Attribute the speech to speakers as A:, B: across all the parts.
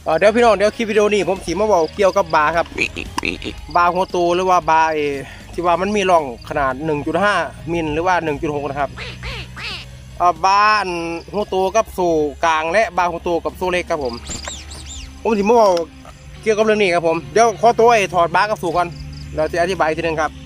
A: เดี๋ยวพี่น้องเดี๋ยวคลิปวิดีโอนี้ผมสีมาบอกเกี่ยวกับบาร์ครับบาร์หัวโตหรือว่าบาร์ที่ว่ามันมีร่องขนาด 1.5 มิลหรือว่า 1.6 นะครับบาร์หัวโตกับโซ่กลางและบาร์หัวโตกับโซ่เล็กครับผมสีมาบอกเกี่ยวกับเรื่องนี้ครับผมเดี๋ยวขอตัวถอดบาร์กับโซ่ก่อนเราจะอธิบายทีนึงครับ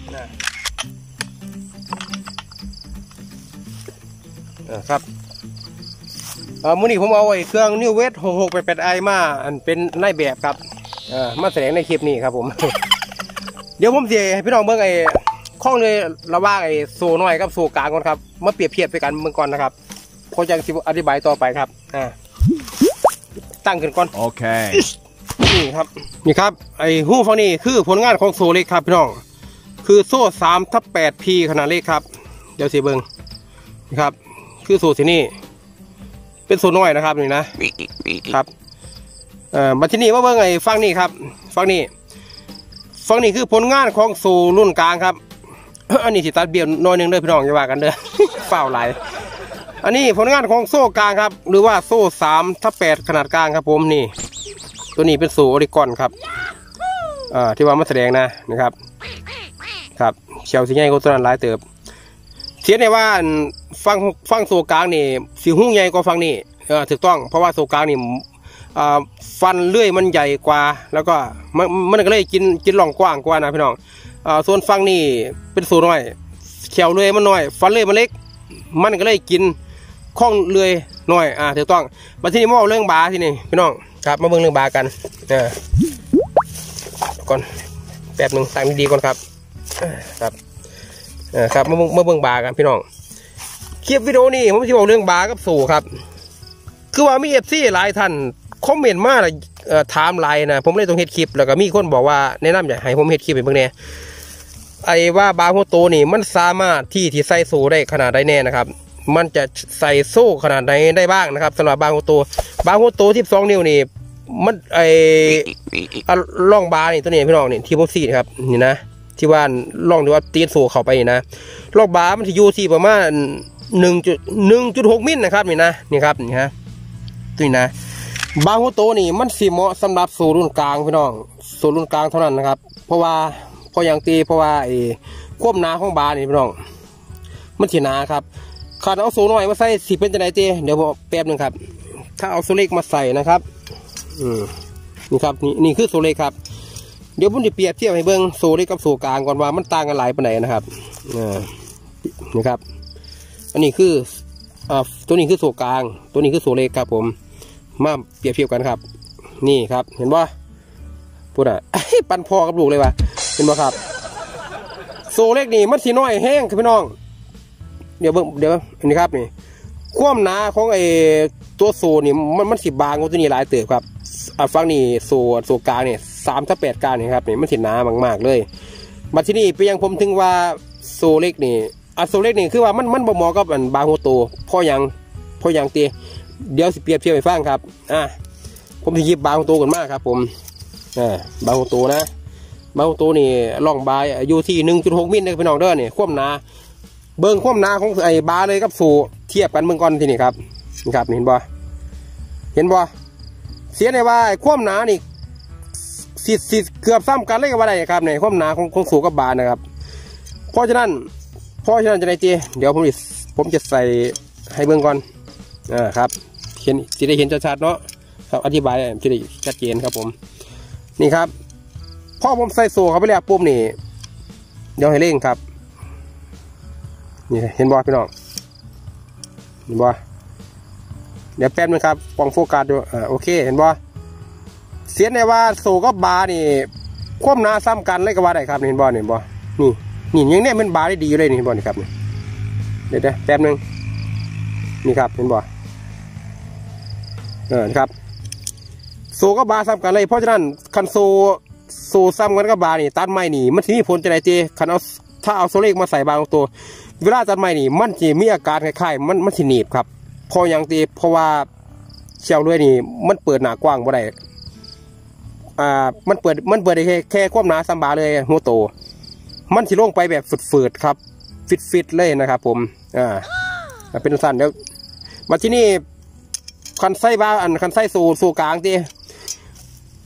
A: ครับมื่อนี้ผมเอาเครื่องนิวเวส6688i มาอันเป็นนายแบบครับมาแสดงในคลิปนี้ครับผม เดี๋ยวผมจะให้พี่น้องเบิ่งข้องเลยระหว่างโซ่น้อยกับโซ่กลางก่อนครับมาเปรียบเทียบไปกันเบิ่งก่อนนะครับพอจะอธิบายต่อไปครับตั้งขึ้นก่อนโอเคนี่ครับหู้ฟังนี่คือผลงานของโซ่เล็กครับพี่น้องคือโซ่ 3/8P ขนาดเล็กครับเดี๋ยวสิเบิ่งนะครับคือโซ่ที่นี่เป็นโซ่น้อยนะครับนี่นะครับมาที่นี่มาเบิ่งฟังนี่ครับฟังนี่คือผลงานของโซ่รุ่นกลางครับอันนี้สิตัดเบี้ยวน้อยนึงเด้อพี่น้องอย่าว่ากันเด้อ เฝ้าไหลอันนี้ผลงานของโซ่กลางครับหรือว่าโซ่ 3/8 ขนาดกลางครับผมนี่ตัวนี้เป็นโซ่ออริกอนครับที่ว่ามาแสดงนะครับเชียวสิใหญ่กว่าตัวนั้นหลายเติบเทียนในว่าฟังโซ่กลางนี่สีหุ้งใหญ่กว่าฟังนี่ถูกต้องเพราะว่าโซ่กลางนี่ฟันเลื่อยมันใหญ่กว่าแล้วก็มันก็เลยกินหล่องกว้างกว่านะพี่น้องส่วนฟังนี่เป็นโซ่น้อยเขียวเลื่อยมันน้อยฟันเลื่อยมันเล็กมันก็เลยกินข้องเลื่อยน้อยถูกต้องมาที่นี่มาเรื่องบาที่นี่พี่น้องครับมาเบิ่งเรื่องบากันก่อนแป๊บหนึ่งตั้งดีๆก่อนครับครับมาเบิ่งบากันพี่น้องคลิปวิดีโอนี้ผมจะบอกเรื่องบากับโซ่ครับคือว่ามีFCหลายท่านคอมเมนต์มาถามไลน์นะผมเลยต้องเฮ็ดคลิปแล้วก็มีคนบอกว่าแนะนำอยากให้ผมเฮ็ดคลิปไปเบิ่งแน่ว่าบาหัวโตนี่มันสามารถที่ใส่โซ่ได้ขนาดใดแน่นะครับมันจะใส่โซ่ขนาดไหนได้บ้างนะครับสำหรับบาหัวโต12 นิ้วนี่มันล่องบานี่ตัวนี้พี่น้องนี่ที่ผมซีนะครับนี่นะที่ว่าล่องที่ว่าตีนโซ่เข้าไปนี่นะล่องบามันจะอยู่ที่ประมาณ1.6 มิลนะครับนี่ครับนี่ฮะตัวนี้นะบาหัวโตนี่มันสีเหมาะสำหรับโซ่รุ่นกลางพี่น้องโซ่รุ่นกลางเท่านั้นนะครับเพราะว่าควบหนาของบานี่พี่น้องมันสีหนาครับขาดเอาโซ่น้อยมาใส่สีเป็นจะไหนเจเดี๋ยวบอกแป๊บนึงครับถ้าเอาโซ่เล็กมาใส่นะครับนี่ครับนี่คือโซ่เล็กครับเดี๋ยวผมจะเปรียบเทียบให้เบิ้งโซ่เล็กกับโซ่กลางก่อนว่ามันต่างกันหลายปานไหนนะครับนี่ครับอันนี้คือตัวนี้คือโซ่กลางตัวนี้คือโซ่เล็กครับผมมาเปรียบเทียบกันครับนี่ครับเห็นว่าพูดปันพอกับลูกเลยว่ะเห็นป่ะครับโซ่เล็กนี่มันสีน้อยแห้งครับพี่น้องเดี๋ยวอันนี้ครับนี่ความหนาของตัวโซ่นี่มันสีบางกว่าตัวนี้หลายเติบครับฟังนี่โซ่กลางเนี่ย3/8 กลางนี่ครับนี่มันสีหนามากๆเลยมาที่นี่ไปยังผมถึงว่าโซ่เล็กนี่โซ่เล็กนี่คือว่ามันบ่เหมาะกับบางหัวโตพ่อยังตีเดี๋ยวสิเปรียบเทียบให้ฟังครับผมจะหยิบบางหัวโตกันมากครับผมบางหัวโตนะบางหัวโตนี่ล่องบาอยู่ที่ 1.6 มิลพี่น้องเด้อนี่ความหนาเบิ้งความหนาของบาเลยกับโซ่เทียบกันเบื้องก่อนที่นี่ครับนี่ครับเห็นบ่เสียในว่าความหนานี่สิเกือบซ้ำกันเลยกับว่าได้ครับในความหนาของโซ่กับบานะครับเพราะฉะนั้นจะได้เจเดี๋ยวผมจะใส่ให้เบื้องก่อนครับจะได้เห็นชัดๆเนาะครับอธิบายจะได้ชัดเจนครับผมนี่ครับพอผมใส่โซ่เข้าไปแล้วปุ๊บนี่เดี๋ยวให้เร่งครับนี่เห็นบ่พี่น้องเห็นบ่เดี๋ยวแป๊บนึงครับปองโฟกัสดูโอเคเห็นบ่เสียในว่าโซ่กับบานี่ควบหนาซ้ำกันเลยกับว่าได้ครับเห็นบ่นี่ยังเนี่ยมันบาได้ดีอยู่เลยนี่เห็นบ่นี่ครับเดี๋ยวแป๊บนึงนี่ครับเห็นบ่ครับโซ่กับบาซ้ำกันเลยเพราะฉะนั้นคันโซ่ซ้ำกันกับบานี่ตัดไม้นี่มันที่มีผลจะไหนเจคันถ้าเอาโซ่เล็กมาใส่บางตัวเวลาตัดไม้นี่มันจะมีอาการคล้ายๆมันสิหนีบครับพออย่างตีเพราะว่าเชี่ยวด้วยนี่มันเปิดหนากว้างบ่ได้มันเปิดได้แค่ความหนาซ้ำบาเลยหัวโตมันสิลงไปแบบฝืดๆครับฟิตเลยนะครับผมเป็นสั้นเดี๋ยวมาที่นี่คันไส้บาคันไส้โซ่กลางตี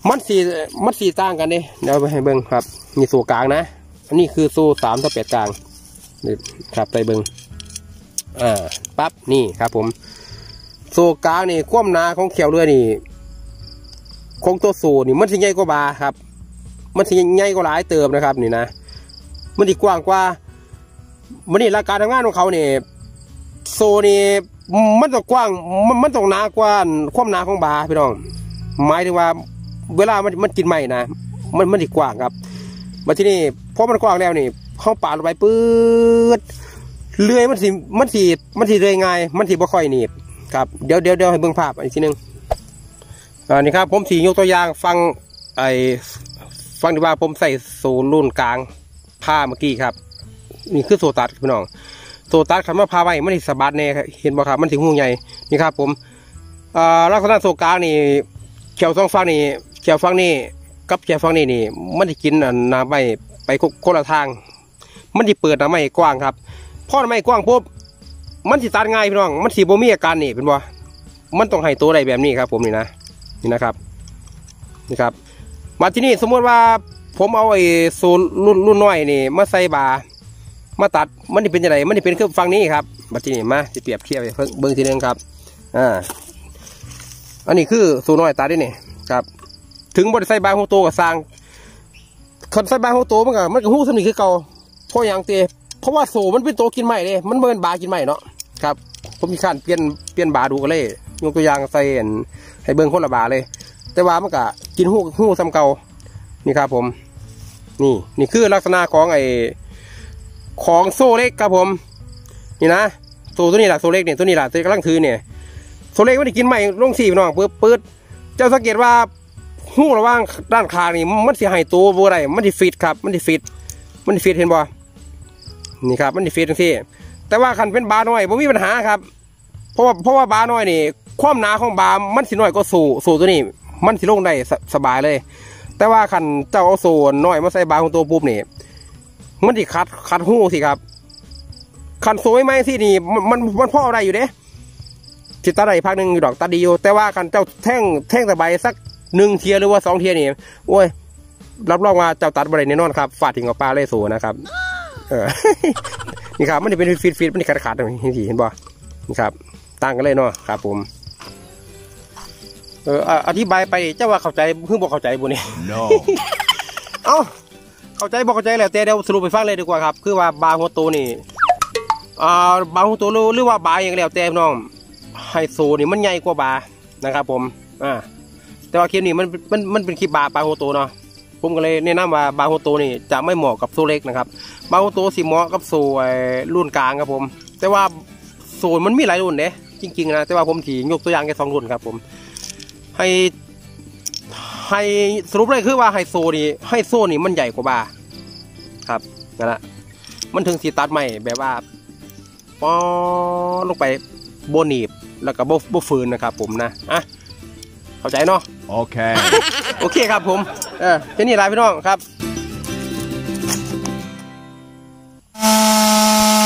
A: มันสีต่างกันนี่เดี๋ยวไปให้เบิ้งครับมีโซ่กลางนะอันนี้คือโซ่3-8กลางนี่ครับไปเบิ้งปั๊บนี่ครับผมโซ่กลางนี่ความหนาของเขียวเรือนี่ของตัวโซ่นี่มันสิใหญ่กว่าบาครับมันสิใหญ่กว่าหลายเติมนะครับนี่นะมันสิกว้างกว่ามันนี่หลักการทำงานของเขาเนี่ยโซ่นี่มันต้องกว้างมันต้องหนากว่าความหนาของบาพี่น้องหมายถึงว่าเวลามันกินไหมนะมันสิกว้างครับมาที่นี่พอมันกว้างแล้วนี่เข้าป่าลงไปปื๊ดเลื่อยมันสิเลื่อยง่ายมันสิบ่ค่อยหนีบครับเดี๋ยวให้เบิ่งภาพอีกทีนึงนี่ครับผมสียกตัวอย่างฟังที่ว่าผมใส่โซ่รุ่นกลางผ้าเมื่อกี้ครับนี่คือโซ่ตัดพี่น้องโซ่ตัดคำว่าผ้าไว้มันสะบัดแน่เห็นบ่ครับมันถึงหูใหญ่นี่ครับผมลักษณะโซ่กลางนี่เขียว2ฝั่งนี่เขียวฝั่งนี้กับเขียวฝั่งนี้นี่มันจะกินน้ำไปคนละทางมันจะเปิดน้ำไม่กว้างครับพอน้ำไม่กว้างปุ๊บมันสิตัดง่ายพี่น้องมันสิบ่มีอาการนี่เป็นบ่มันต้องให้ตัวใดแบบนี้ครับผมนี่นะครับนี่ครับมาที่นี่สมมติว่าผมเอาไอ้โซ่รุ่นน้อยนี่มาใส่บามาตัดมันจะเป็นยังไงมันจะเป็นคือฝั่งนี้ครับมาที่นี่มาจะเปรียบเทียบเบิ้งทีนึงครับอันนี้คือโซ่น้อยตัดได้นี่ครับถึงบริใส่บาฮูโตกับสร้างคนใส่บาฮูโตมันก็ฮู้สำนีคือเก่าเพราะอย่างเตะเพราะว่าโซ่มันเป็นโตกินใหม่เลยมันเป็นบากินใหม่เนาะครับผมมีการเปลี่ยนบาดูกันเลยยกตัวอย่างใส่ให้เบิ้งคนละบาเลยแต่ว่ามันก็กินหู้ซ้ำเก่านี่ครับผมนี่คือลักษณะของโซ่เล็กครับผมนี่นะโซ่ตัวนี้แหละโซ่เล็กเนี่ยตัวนี้แหละตัวกำลังถือเนี่ยโซ่เล็กมันได้กินใหม่ลงสี่น้องปื๊ดเจ้าสังเกตว่าหู้ระว่างด้านคางนี่มันสิหายตัวบัวไรมันสิฟิตครับมันสิฟิตเห็นบ่นี่ครับมันสิฟิตทั้งที่แต่ว่าคันเป็นบาน้อยผมมีปัญหาครับเพราะว่าบาน้อยนี่ความหนาของบามันสิน้อยก็โซ่ตัวนี้มันสิลงได้สบายเลยแต่ว่าคันเจ้าเอาโซ่น้อยมาใส่บาของตัวปุ๊บนี่มันสิคัดหู้สิครับคันโซ่ไม่สินี่มันพ่อได้อยู่เด้จิตตาได้พักหนึ่งอยู่ดอกตาดีอยู่แต่ว่าคันเจ้าแท่งสบายสัก1 เทียหรือว่า2 เทียนี่โอ้ยรับรองว่าเจ้าตัดบริเวณแน่นอนครับฟาดทิ้งกับปลาเลยโซ่นะครับนี่ครับมันจะเป็นฟีดมันจะขาดเห็นบ่นี่ครับต่างกันเลยเนาะครับผมอธิบายไปเจ้าว่าเข้าใจเพิ่งบอกเข้าใจบุนี่ no. เอ้าเข้าใจบอกเข้าใจแล้วแต่เดี๋ยวสรุปไปฟังเลยดีกว่าครับคือว่าบาหัวโตนี่บาหัวโตหรือว่าบาอย่างแล้วแต่น้องไฮโซนี่มันใหญ่กว่าบานะครับผมแต่ว่าคลิปนี้มันเป็นคลิปบาหัวโตเนาะผมก็เลยแนะนำว่าบาหัวโตนี่จะไม่เหมาะกับโซเล็กนะครับบาหัวโตสิเหมาะกับโซรุ่นกลางครับผมแต่ว่าโซมันมีหลายรุ่นเด้จริงๆนะแต่ว่าผมถียกตัวอย่างแค่2 รุ่นครับผมให้สรุปเลยคือว่าไฮโซนี่มันใหญ่กว่าบาครับนั่นแหละมันถึงสีตัดใหม่แบบว่าป้อลงไปโบนีบแล้วก็โบฟืนนะครับผมนะเข้าใจเนาะโอเคครับผมแค่นี้ลาพี่น้องครับ